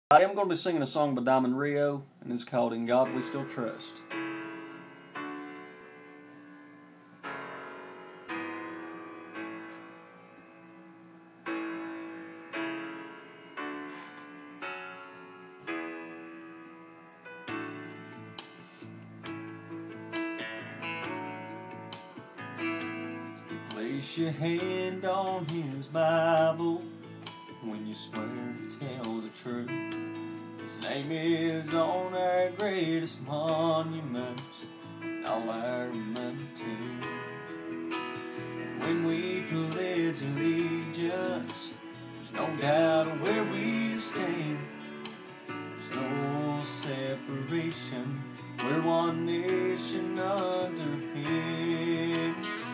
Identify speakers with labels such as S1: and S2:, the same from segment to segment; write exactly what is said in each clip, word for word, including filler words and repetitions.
S1: I am going to be singing a song by Diamond Rio, and it's called In God We Still Trust. Place your hand on His Bible when you swear to tell the truth. His name is on our greatest monuments, all our money too. When we pledge allegiance, there's no doubt of where we stand. There's no separation, we're one nation under Him.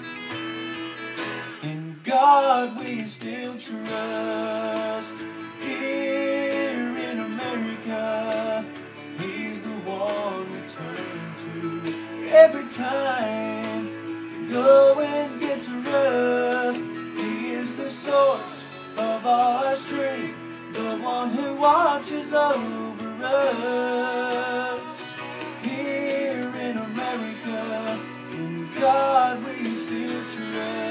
S1: In God we still trust. Here in America, He's the one we turn to. Every time the going gets rough, He is the source of our strength, the one who watches over us. Here in America, in God we still trust.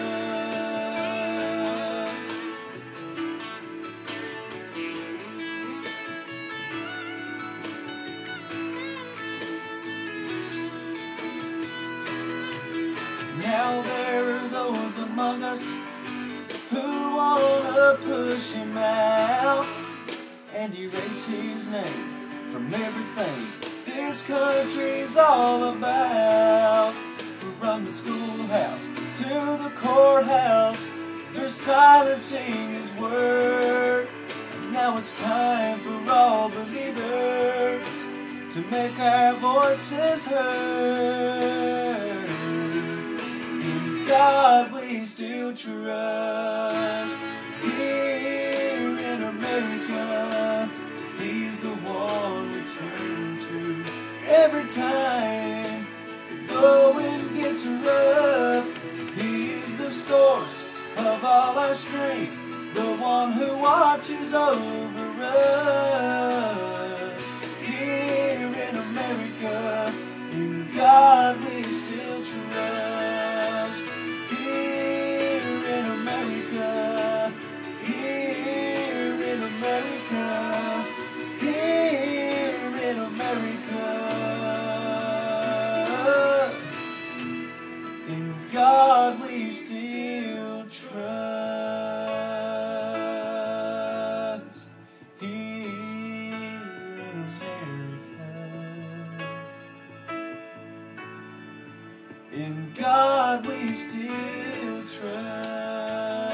S1: Now there are those among us who wanna push Him out and erase His name from everything this country's all about. From the schoolhouse to the courthouse, they're silencing His word. And now it's time for all believers to make our voices heard. In God we still trust. Here in America, He's the one we turn to. Every time the going gets rough, He is the source of all our strength, the one who watches over us. Here in America, in God we still trust. Here in America, here in America, here in America, in God we still trust. Here in America, in God we still trust.